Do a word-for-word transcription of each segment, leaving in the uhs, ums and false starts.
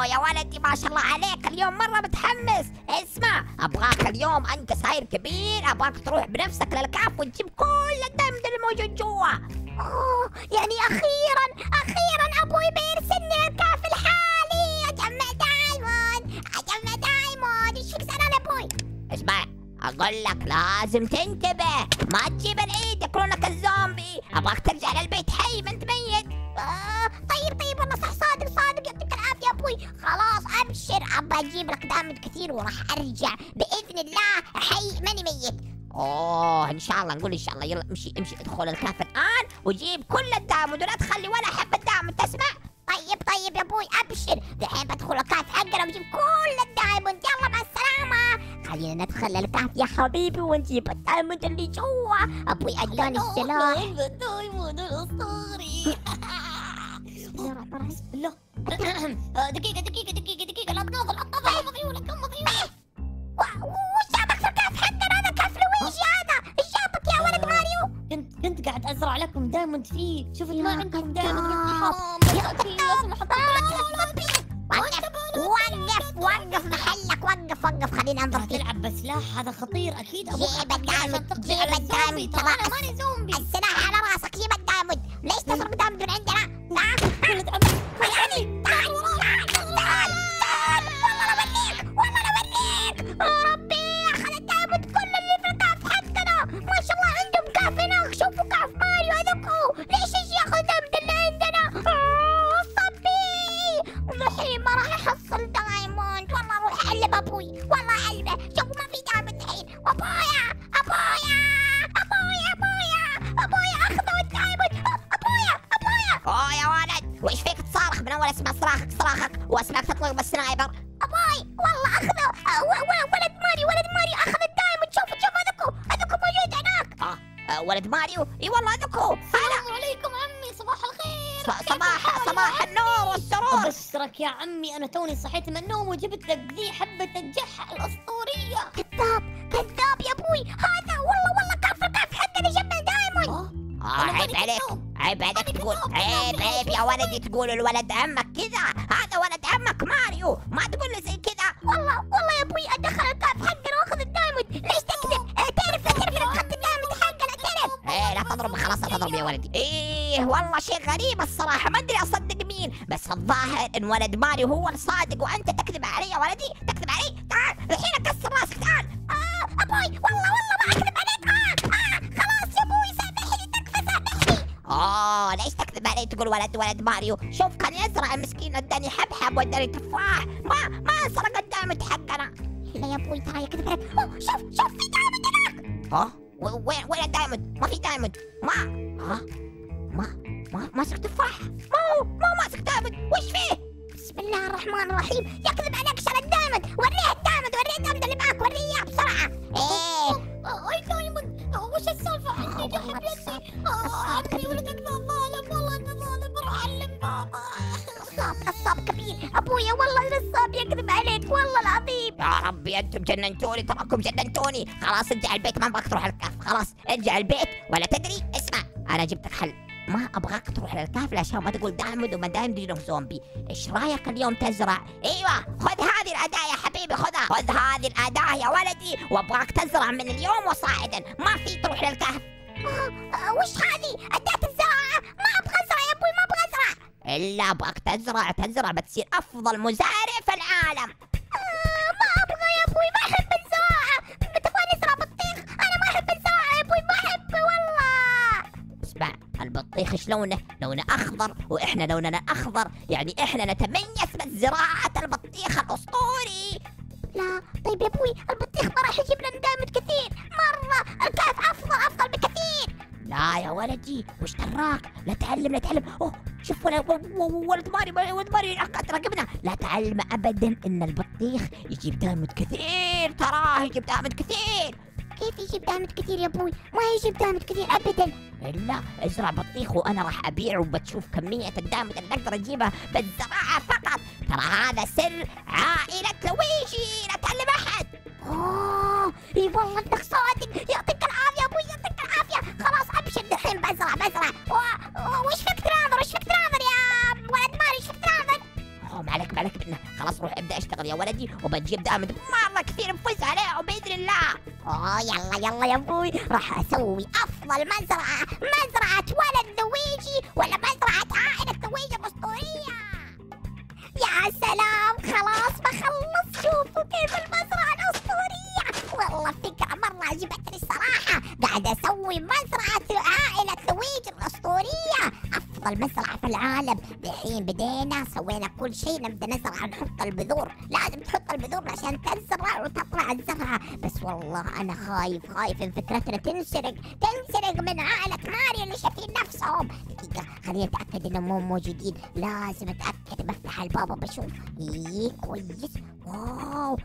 اوه يا ولدي ما شاء الله عليك، اليوم مرة متحمس. اسمع، ابغاك اليوم انت صاير كبير، ابغاك تروح بنفسك للكهف وتجيب كل الدايموند اللي موجود جوا. اوه يعني اخيرا اخيرا ابوي بيرسلني للكهف الحالي اجمع دايموند اجمع دايموند. ايش فيك زعلان ابوي؟ اسمع اقول لك لازم تنتبه، ما تجيب العيد ياكلونك الزومبي، ابغاك ترجع للبيت حي ما انت ميت. آه طيب طيب والله صح، صادق صادق يعطيك العافيه ابوي. خلاص ابشر، ابى اجيب لك دايموند كثير وراح ارجع باذن الله حي ماني ميت. اوه ان شاء الله، نقول ان شاء الله. يلا امشي امشي ادخل الكهف الان وجيب كل الدايموند ولا تخلي ولا حبه دايموند، تسمع؟ طيب طيب يا ابوي ابشر، دحين بدخل الكهف حقنا وجيب كل الدايموند. يلا مع السلامه. خلينا ندخل الكهف يا حبيبي ونجيب الدايموند اللي جوا. ابوي اداني السلاح الدايموند الاسطوري. بسم الله. دقيقة دقيقة دقيقة دقيقة، لا تناظر لا تناظر، غمض عيونك غمض عيونك. وش جابك في الكهف حقنا؟ هذا كهف لويجي هذا. ايش جابك يا ولد ماريو؟ كنت كنت قاعد ازرع لكم دايموند فيه، شفت ما عندكم دايموند الله. قلت حرام. وقف وقف محلك، وقف وقف خلينا انظر فيك. تلعب بسلاح هذا خطير اكيد. ابوك جيب الدايموند جيب الدايموند. انا ماني زومبي. السلاح على راسك، جيب الدايموند. ليش تسرق دايموند من عندنا؟ ولد عمك يعني تعال تعال تعال تعال. والله لا اوريك والله لا اوريك. يا ربي اخذ الدايموند كل اللي في الكهف حقنا. ما شاء الله عندهم كهف هناك، شوفوا كهف ماريو هذوكوا. ليش يجي ياخذ الدايموند اللي عندنا؟ آه صبي الحين ما راح احصل دايموند. والله اروح اعلم ابوي، والله اعلمه. شوفوا ما في دايموند الحين. ابويا ابويا ابويا ابويا ابويا اخذوا الدايموند. ابويا ابويا. اوه يا ولد وش فيك تصارخ؟ من اول اسمع صراخك صراخك واسمعك تطلق بالسنايبر. ابوي والله اخذوا. ولد ماريو ولد ماريو اخذ الدايموند. شوفوا شوفوا هذوكوا هذوكوا موجود هناك. اه آه، ولد ماريو؟ اي والله هذوكو. السلام عليكم عمي، صباح الخير. ص- صباح صباح النور والسرور. ابشرك يا عمي، انا توني صحيت من النوم وجبت لك ذي حبة الجحة الاسطورية. كذاب كذاب يا ابوي. هذا والله والله كان في الكهف حقنا جمع دايموند. اه آه أنا عيب ماني عليك كذاب. عيب عليك ماني تقول كذاب. عيب عيب يا ولدي تقول الولد عمك كذا. هذا ولد عمك ماريو، ما تقول له زي كذا. والله والله يا ابوي ادخل الكهف حقنا واخذ الدايموند. ليش تكذب؟ اعترف اعترف انك اخذت الدايموند حقنا، اعترف. ايه لا تضرب، خلاص لا تضرب يا ولدي. ايه والله شيء غريب الصراحه، ما ادري اصدق مين، بس الظاهر ان ولد ماريو هو الصادق وانت تكذب علي يا ولدي، تكذب علي. تعال الحين اكسر راسك، تعال. اه ابوي والله والله ما اكذب عليك. اه اه خلاص يا ابوي سامحني، تكفى سامحني. اه ليش تكذب علي تقول ولد ولد ماريو؟ شوف كان يزرع المسكين، اداني حبحب واداني تفاح، ما ما سرق الدايموند حقنا. لا يا ابوي تعال يكذب عليك. أوه، شوف شوف في دايموند هناك. ها و- وين وين الدايموند؟ ما في دايموند. ما ها ما ما ماسك تفاح، ما هو ما هو ماسك دايموند، وش فيه؟ بسم الله الرحمن الرحيم. يكذب عليك، شال الدايموند. وريه الدايموند وريه الدايموند اللي معك، وريه اياه بسرعه. ايه اي دايموند، وش السالفة؟ عندي جحة بيدي. اه عمي ولدك ذا ظالم، والله انه ظالم، بروح اعلم بابا. نصاب نصاب كبير. ابويا والله نصاب يكذب عليك والله العظيم. يا ربي انتم جننتوني، تراكم جننتوني. خلاص ارجع البيت، ما ابغاك تروح الكهف، خلاص ارجع البيت. ولا تدري اسمع، انا جبت لك حل، ما ابغاك تروح للكهف عشان ما تقول دايموند وما دايموند يجيهم زومبي. ايش رايك اليوم تزرع؟ ايوه خذ هذه الاداه يا حبيبي، خذها، خذ هذه الاداه يا ولدي، وابغاك تزرع من اليوم وصاعدا، ما في تروح للكهف. آه آه وش هذه؟ أداة الزراعة؟ ما أبغى أزرع يا أبوي، ما أبغى أزرع. الا ابغاك تزرع تزرع بتصير افضل مزارع في العالم. آه ما أبغى يا أبوي، ما أحب الزراعة. تبغاني أزرع بطيخ؟ أنا ما أحب الزراعة يا أبوي، ما أحبه والله. اسمع، البطيخ ايش لونه؟ لونه اخضر، واحنا لوننا اخضر، يعني احنا نتميز بزراعة البطيخ الاسطوري. لا طيب يا أبوي، البطيخ ما راح يجيب لنا دايموند كثير، مرة الكهف أفضل أفضل بكثير. لا يا ولدي وش دراك؟ لا تعلم لا تعلم. اوه شوف ولد ولد ماري ولد ماري راقبنا. لا تعلم ابدا ان البطيخ يجيب دايموند كثير، تراه يجيب دايموند كثير. كيف يجيب دايموند كثير يا أبوي؟ ما يجيب دايموند كثير أبدا. الا ازرع بطيخ وانا راح ابيعه وبتشوف كمية الدايموند اللي اقدر اجيبها بالزراعة فقط. ترى هذا سر عائلة لويجي، لا تعلم احد. اوه اي والله انك صادق، يعطيك العافيه يا ابوي، يعطيك العافيه. خلاص ابشر دحين بزرع بزرع. وش فيك تناظر؟ وش فيك تناظر يا ولد ماري؟ ايش فيك تناظر؟ اوه ما عليك ما عليك منه، روح ابدا اشتغل يا ولدي، وبتجيب دائما مره كثير نفوز عليه وباذن الله. اوه يلا يلا يا ابوي، راح اسوي افضل مزرعة، مزرعة ولد ذويجي ولا مزرعة عائلة ذويجي الاسطورية. يا سلام خلاص بخلص، شوفوا كيف المزرعة الاسطورية، والله فكرة مرة عجبتني الصراحة. قاعد اسوي مزرعة عائلة ذويجي الاسطورية، افضل مزرعة في العالم. الحين بدينا سوينا كل شيء، نبدا نزرع، نحط البذور، لازم تحط البذور عشان تزرع وتطلع الزرعة. بس والله انا خايف خايف ان فكرتنا تنسرق تنسرق من عائلة ماريو اللي شايفين نفسهم. دقيقة خليني اتاكد انهم مو موجودين، لازم اتاكد، بفتح الباب بشوف. ايه كويس، واو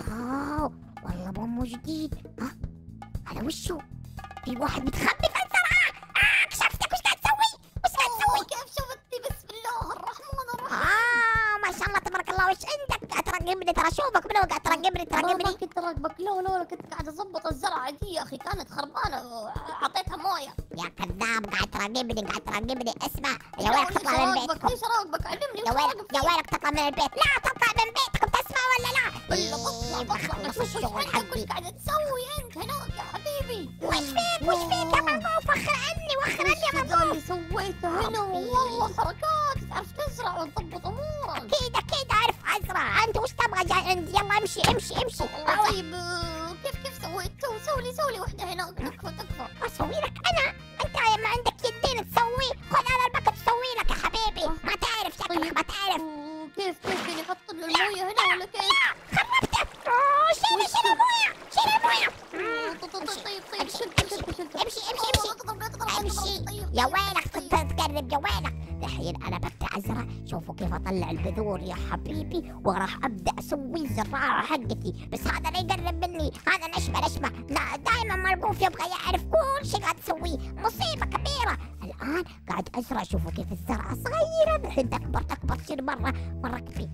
واو والله مو موجودين. ها هذا وشو؟ في واحد متخبي في الزرعة. آه كشفتك، وش قاعد تسوي؟ وش قاعد تسوي؟ كيف شفتني؟ بسم الله الرحمن الرحيم. اه ما شاء الله تبارك الله، وش عندك؟ قاعد تراقبني، ترى اشوفك من قاعد تراقبني ما تراقبني. كنت راقبك، لا لا لا، كنت قاعد اضبط الزرعه دي يا اخي، كانت خربانه، اعطيتها مويه. يا كذاب، قاعد تراقبني قاعد تراقبني. اسمع يا ويلك تطلع من بيتكم. ليش راقبك؟ علمني يا ويلك يا ويلك تطلع من البيت، لا تطلع من بيتكم، تسمع ولا لا؟ ولا بطلع بطلع، بخلص وش الشغل عندك؟ وش حقي. قاعد تسوي انت هناك يا حبيبي؟ وش فيك وش فيك يا مرقوف؟ وخر عني وخر عني يا وش ذا اللي مرقوف. سويته هنا؟ والله حركات، تعرف تزرع وتضبط امورك. اكيد اكيد اعرف ازرع. انت وش تبغى جاي عندي؟ يلا امشي امشي امشي. طيب آه، كيف كيف سويت؟ سوي سوي لي سوي لي وحده هناك، تكفى تكفى. اسوي لك انا؟ انت ما عندك يدين تسوي؟ خذ انا البكت اسوي لك يا حبيبي. ما تعرف شكلك ما تعرف. آه، كيف كيف يعني احط له المويه هنا ولا كيف؟ خربته. اوه شيلي شيلي المويه شيلي المويه. آه، طيب طيب طيب شلت شلت شلت. امشي امشي امشي امشي. يا ويلك تقرب، يا ويلك. الحين انا ببدا ازرع، شوفوا كيف اطلع البذور يا حبيبي، وراح ابدا اسوي الزراعه حقتي. بس هذا لا يقرب مني، هذا نشمه نشمه، لا دائما مرقوف يبغى يعرف كل شيء قاعد تسويه، مصيبه كبيره. الان قاعد ازرع، شوفوا كيف الزرعه صغيره، الحين تكبر تكبر تصير مره مره كبير.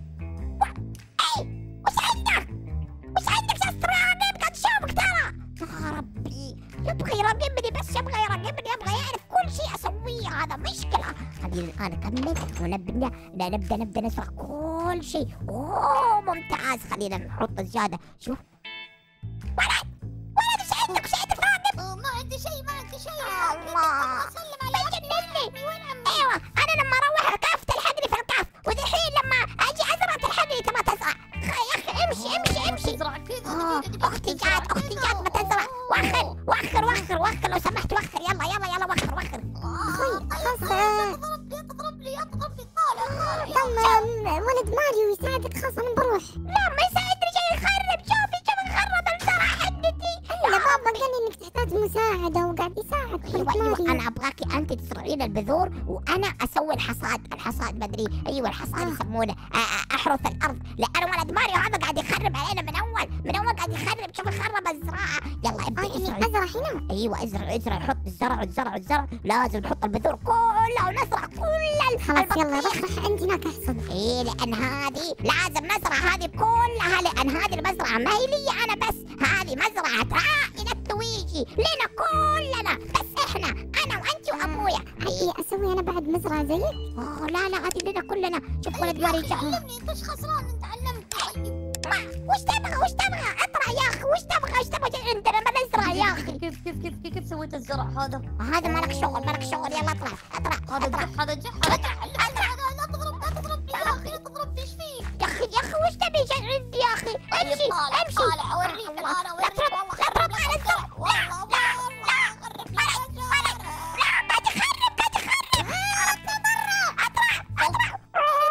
اي وش عندك؟ وش عندك يا استرالي؟ قاعد اشوفك ترى. يا ربي يبغى يراقبني، بس يبغى يراقبني، يبغى يعرف كل شيء اسويه، هذا مشكله. خلينا الان اكمل ونبدا نبدا نبدا نزرع كل شيء. اوه ممتاز، خلينا نحط الزياده. شوف ولد ولد وش عندك؟ وش عندك راقب؟ آه، ما عندي شيء ما عندي شيء. الله اسلم عليك. بجنني. وين عمي؟ ايوه انا لما اروح الكهف تلحقني في الكهف، ودحين لما اجي ازرع تلحقني تبغى تزرع. يا اخي امشي امشي امشي. تزرع كذا. آه، اختي جات اختي جات بتزرع. وخر وخر وخر وخر لو سمحت، وخر يلا يلا يلا وخر وخر. اخوي خلاص تضرب لي تضرب لي تضرب لي، طالع طالع. طلع ولد ماريو يساعدك، خلاص انا بروح. لا ما يساعدني، جاي يخرب. شوفي كيف خرب الزرعه حقتي. الا بابا قال لي انك تحتاج مساعده وقاعد يساعد. ايوه ايوه انا ابغاكي انت تزرعين البذور وانا اسوي الحصاد. الحصاد مدري ايوه الحصاد يسمونه آه، احرث الارض، لان ولد ماريو هذا قاعد يخرب علينا من اول من اول قاعد يخرب. شوف خرب الزراعه. يلا ابدا ازرع. ازرع هنا. ايوه ازرع ازرع، حط الزرع الزرع الزرع، لازم نحط البذور كلها ونزرع كل خلاص يلا روح روح عندي هناك احصد. ايه لان هذه لازم نزرع هذه كلها، لان هذه المزرعه ما هي لي انا بس، هذه مزرعه عائله لويجي لنا كلنا، بس احنا انا وانت وابويا. اي اسوي انا بعد مزرعه زيك؟ اوه لا لا هذه لنا كلنا. شوف ولد ماري جاء. علمني، انت ايش خسران؟ انت علمت. ما وش تبغى وش تبغى؟ اطلع يا اخي، وش تبغى وش تبغى عندنا ما نزرع يا اخي. كيف كيف كيف كيف سويت الزرع هذا؟ هذا مالك شغل مالك شغل. يلا اطلع اطلع هذا اطلع. جح هذا جح هذا جح. لا تضرب لا تضربني يا اخي، لا تضربني. ايش فيك؟ يا اخي يا اخي وش تبي جاي عندي يا اخي؟ امشي طالع امشي. طالع اوريك الان اوريك. والله خرب على الزرع. والله والله خرب على الزرع. لا ما تخرب ما تخرب. عرفت برا. اطلع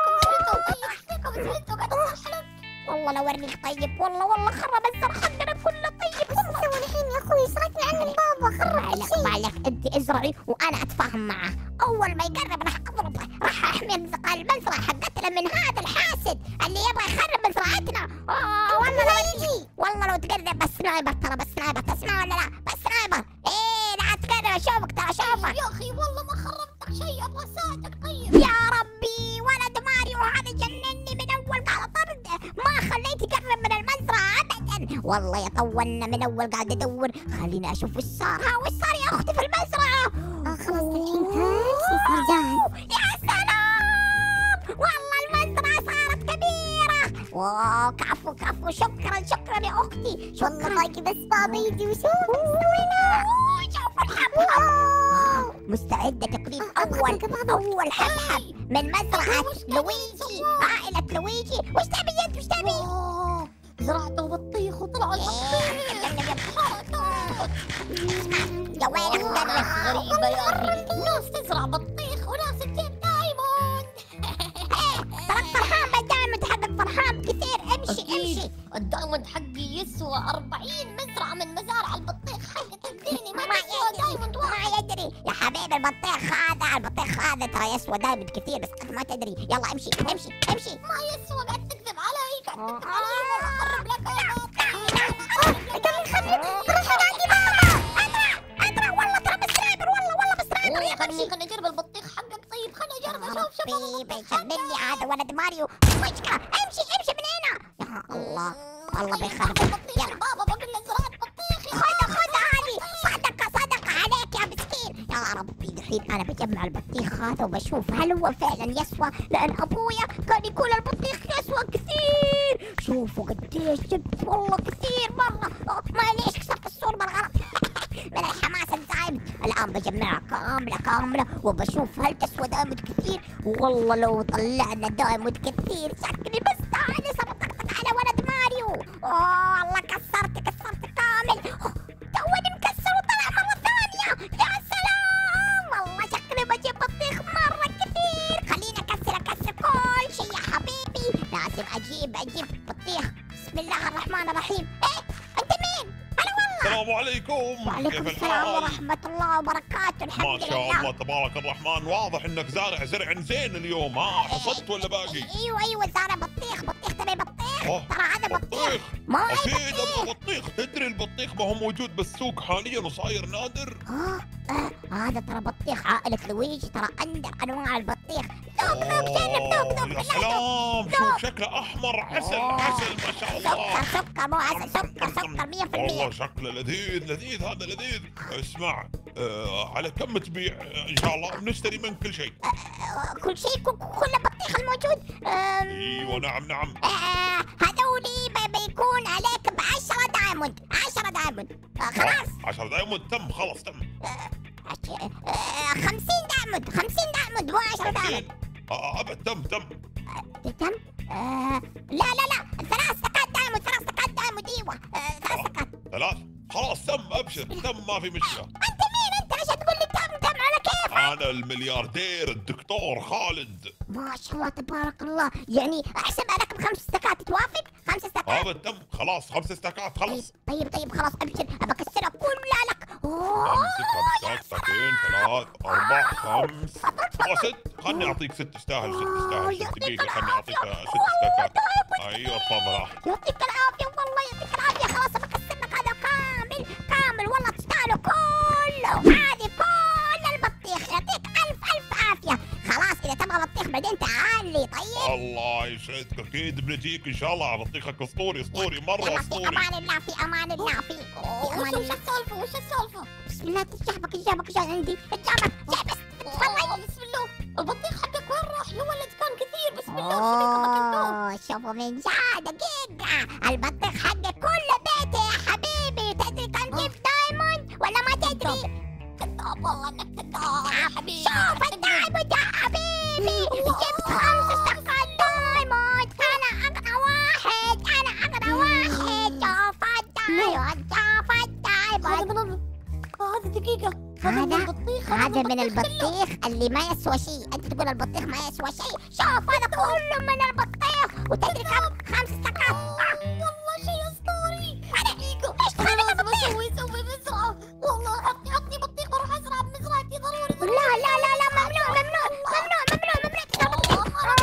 اطلع. والله لو اوريك طيب، والله والله خرب الزرع حقنا كله. طيب شو نسوي الحين يا اخوي؟ سرقنا عن البابا، خرب كل شيء. معلك انت ازرعي وانا اتفاهم معه. اول ما يقرب راح اضربه، راح احمي المزرعه حقتنا من هذا الحاسد اللي يبغى يخرب مزرعتنا. اه والله لو يجي والله لو تقرب بس سنايبر، ترى بس سنايبر، تسمع ولا لا؟ بس سنايبر. ايه لا تقرب اشوفك ترى اشوفك. يا اخي والله ما خربتك شيء، ابغى اساعدك. طيب يا ربي ولد ماريو هذا جنني من اول قاعد طرد، ما خليت يقرب من المزرعه ابدا. والله يطولنا من اول قاعد ادور. خليني اشوف وش صار. ها وش صار يا اختي في المزرعه؟ اه خلاص الحين كل شيء صار جاهز. يا سلام والله المزرعه صارت كبيره. واو كفو كفو، شكرا شكرا يا اختي، شكرا معك. بس بابا يدي وشوف شوفوا الحبحب. مستعدة تقديم أول أول حبحب من مزرعة لويجي، عائلة لويجي. وش تبي أنت وش تبي؟ زرعته بطيخ وطلع البطيخ. يا ويلك مدرس غريبة يا أخي، ناس تزرع بطيخ وناس تجيب دايموند. تراك فرحان بالدايموند حقك، فرحان كثير. امشي أكيد. امشي. الدايموند حقي يسوى أربعين مزرعة من مزارع البطيخ حقك. اديني ما ما يسوى دايموند يدري واحد. ما يدري يا حبيبي. البطيخ هذا البطيخ هذا ترى يسوى دايموند كثير، بس انت ما تدري. يلا امشي امشي امشي. ما يسوى، قاعد تكذب علي، قاعد تكذب علي. والله أخرب لك يا بطيخ. خلني خلني أجرب البطيخ حقك. طيب خلني أجرب أشوف شوف ربي بيجنني هذا ولد ماريو. مشكلة امشي امشي من هنا. يا الله والله بيخرب. يلا بابا بقول له زرعت بطيخ. خذ خذ هذه صدقة صدقة عليك يا مسكين. يا ربي دحين أنا بجمع البطيخ هذا وبشوف هل هو فعلا يسوى، لأن أبويا كان يقول البطيخ يسوى كثير. شوفوا قديش جبت، والله كثير مرة. معليش كسرت الصورة بالغلط من الحماس الزايد. الآن بجمعها كاملة كاملة وبشوف هل تسوى دايموند كثير. والله لو طلعنا دايموند كثير شكلي بس تعالي سبطقتك على ولد ماريو. أوه والله كسرت كسرت كامل. توني مكسر وطلع مرة ثانية. يا سلام والله شكلي بجيب بطيخ مرة كثير. خليني أكسر أكسر كل شيء يا حبيبي. لازم أجيب أجيب بطيخ. بسم الله الرحمن الرحيم. إيه أنت مين؟ هلا والله. السلام عليكم. وعليكم كيف السلام الحال؟ ورحمة الله وبركاته. الحمد ما لله. شاء الله تبارك الرحمن، واضح انك زارع زرع زين اليوم. ها حصدت ولا باقي؟ ايوه ايوه زارع بطيخ بطيخ. تبي بطيخ؟ أوه، ترى هذا بطيخ. بطيخ. ما هي اكيد بطيخ. ابغى بطيخ. تدري البطيخ ما هو موجود بالسوق حاليا وصاير نادر. آه, اه هذا ترى بطيخ عائلة لويجي. ترى عندك انواع البطيخ. ذوق ذوق جنب ذوق ذوق. يا سلام، شوف شكله احمر عسل أوه. عسل ما شاء الله. سكر سكر مو عسل، سكر سكر مية في والله المية. شكله لذيذ لذيذ هذا لذيذ. اسمع، آه على كم تبيع؟ آه ان شاء الله بنشتري من كل شيء. آه كل شيء كل كل البطيخ الموجود. آم، ايوه نعم نعم. آه هذولي بي- بيكون عليك بعشرة دايموند. عشرة دايموند. آه خلاص. عشرة دايموند تم خلاص تم. آه خمسين دايموند. خمسين دايموند مو عشرة دايموند. آه ابد تم تم. تم؟ آه لا لا لا ثلاث سكات دايموند. ثلاث سكات دايموند. ايوه آه ثلاث سكات. ثلاث خلاص تم ابشر تم ما في مشكله. انت مين انت عشان تقول لي تم تم على كيف؟ انا الملياردير الدكتور خالد. ما شاء الله تبارك الله. يعني احسب عليك بخمس سكات. توافق؟ خمس سكات. ابد تم خلاص خمس استكات طيب خلاص. طيب طيب خلاص ابشر. ابى اكسرها كلها لك. اوه خمسة خمسة ستين ثلاث أربع خمس وست. خلني أعطيك ست تستاهل ست تستاهل ست دقيقة. خلني أعطيك ست استكات. أيوة تفضل. يعطيك العافية والله يعطيك العافية. خلاص بكسر لك هذا كامل كامل. والله تستاهله كله. هذه كل البطيخ. يعطيك ألف ألف عافية. خلاص إذا تبغى بطيخ بعدين تعال لي. طيب الله يسعدك أكيد بنجيك إن شاء الله. بطيخك أسطوري أسطوري مرة يلا في أسطوري. أمان الله في أمان الله في في أمان وش الله. السالفة وش السالفة؟ بسم الله تجابك تجابك جاي عندي. تجابك جاي بس تفضل. والله بسم الله. البطيخ حقك وين راح؟ يا ولد كان كثير. بسم الله شريكة الدوم. اوه شوفوا من جا دقيقة. البطيخ حقك كله بيتي يا حبيبي. تدري كم جبت دايموند ولا ما تدري؟ كذاب والله انك كذاب يا حبيبي. شوف الدايموند يا حبيبي. جبت خمس استقال دايموند. انا اغنى واحد. انا اغنى واحد. شوف الدايموند شوف هذا الدايموند. من هذا دقيقة. هذا من البطيخ. هذا من البطيخ اللي ما يسوى شيء. انت تقول البطيخ ما يسوى شيء. شوف هذا كله من البطيخ. وتدري كم؟ خمس استقال. والله شيء اسطوري. دقيقة ليش تخلي لازم البطيخ؟ اسوي اسوي مزرعة. والله عطني عطني بطيخ واروح ازرع بمزرعتي ضروري ضروري. لا لا لا لا ممنوع ممنوع ممنوع ممنوع ممنوع تسوي بطيخ.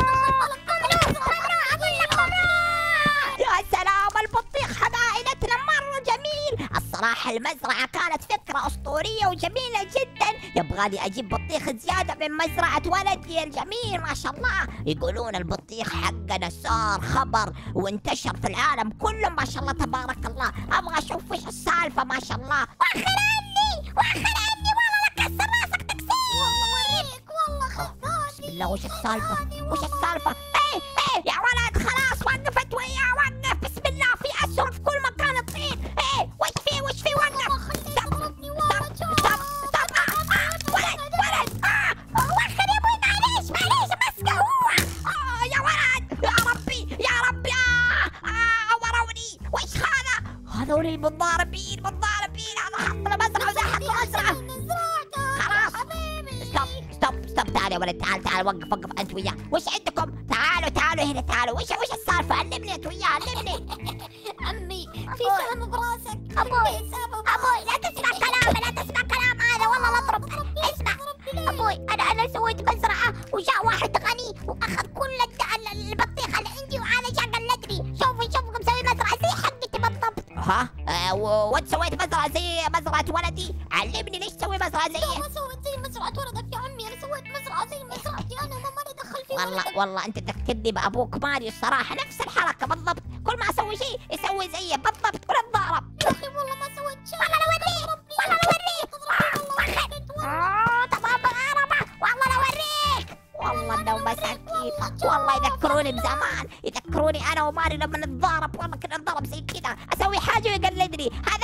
ممنوع ممنوع اقول لك ممنوع. يا سلام البطيخ حق عائلتنا مرة جميل. الصراحة المزرعة كانت فكرة أسطورية وجميلة جدا. يبغالي أجيب بطيخ زيادة من مزرعة ولدي الجميل ما شاء الله. يقولون البطيخ حقنا صار خبر وانتشر في العالم كله ما شاء الله تبارك الله. أبغى أشوف وش السالفة ما شاء الله. وأخر عني وأخر عني والله لا كسر راسك تكسير. والله وريك والله خذاني. بسم الله وش السالفة؟ وش السالفة؟ ايه ايه يا ولد خلاص وقفت وهي متضاربين متضاربين، هذا حطنا مزرعة وذا حط مزرعة. خلاص ستوب ستوب ستوب، تعال يا ولد، تعال تعال، وقف وقف انت وياه. وش عندكم؟ تعالوا تعالوا هنا تعالوا، وش وش السالفة؟ علمني انت وياه، علمني. عمي في سهم براسك. ابوي ابوي لا تسمع كلامه، لا تسمع كلام هذا، والله لا اضرب. اسمع ابوي، انا انا سويت مزرعه وجاء واحد غني واخذ كل الد- البطيخه اللي عندي وانا جا قلدني. شوفوا شوفوا مسوي مزرعه زي حقتي بالضبط. ها آه، و- وانت سويت مزرعة زي مزرعة ولدي؟ علمني ليش تسوي مزرعة لا زيي؟ ما سويت زي مزرعة ولدك يا عمي، انا سويت مزرعة زي مزرعتي انا وما ماني دخل فيها. والله والله انت تذكرني بابوك ماريو الصراحة، نفس الحركة بالضبط، كل ما اسوي شيء يسوي زيه بالضبط ونتضارب. يا اخي والله ما سويت شيء. والله لو اوريك، والله لو اوريك. آه، طبعا بالعربة، والله لو اوريك. والله انهم مساكين، والله يذكروني بزمان، يذكروني انا وماريو لما نتضارب، والله كنا نتضارب زي كذا، اسوي حاجة ويقلدني.